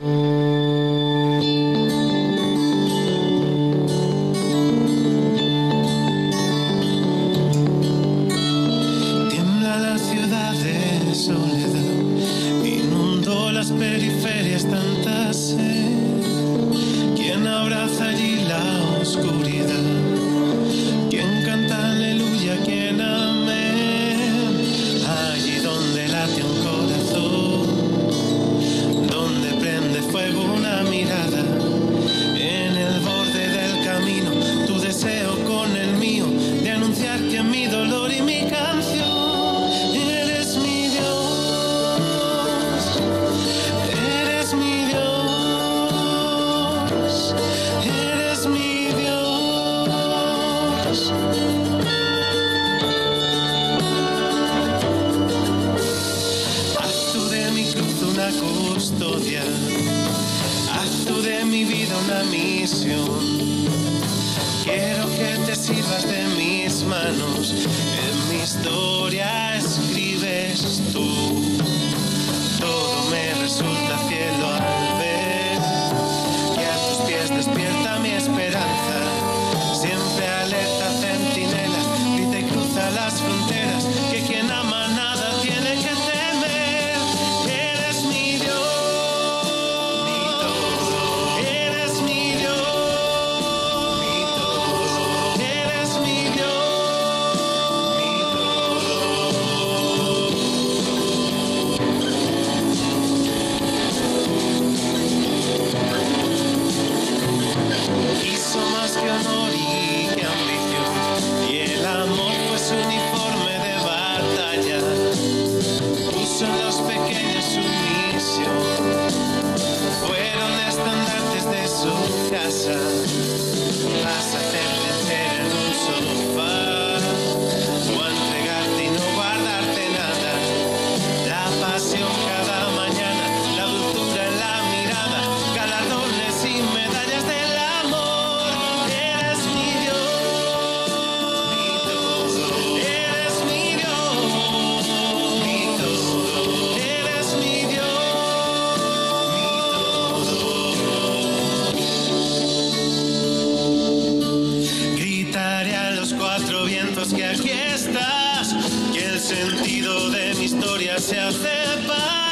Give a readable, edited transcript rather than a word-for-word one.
Tiembla la ciudad de soledad, inundó las periferias tanta sed. ¿Quién abraza allí la oscuridad? ¿Quién canta aleluya? ¿Quién amén? Allí donde late un corazón, donde prende fuego una mirada, en el borde del camino, tu deseo con el mío, de anunciar que mi dolor y mi canción, eres mi Dios, eres mi Dios, eres mi Dios. Haz tú de mi cruz una custodia, haz tú de mi vida una misión. Quiero que te sirvas de mis manos, en mi historia escribes tú. Todo me resulta cielo al ver que a tus pies despierta mi esperanza. Siempre alerta centinela, grita y cruza las fronteras, que quien ama nada tiene que temer. Eres mi Dios, mi todo, eres mi Dios, mi todo, eres mi Dios, mi todo. Hizo más que honor y que ambición, y el amor fue su uniforme de batalla. Puso en los pequeños su misión, fueron estandartes de su casa. Vas a hacer vencer en un sofá, o a entregarte y no guardarte nada. La pasión cada mañana, la dulzura en la mirada, galardones y medallas del amor. Eres mi Dios, mi todo, eres mi Dios, mi todo, eres mi Dios, mi todo. Gritaré a los cuatro vientos que aquí estás, que el sentido de mi historia se hace paz.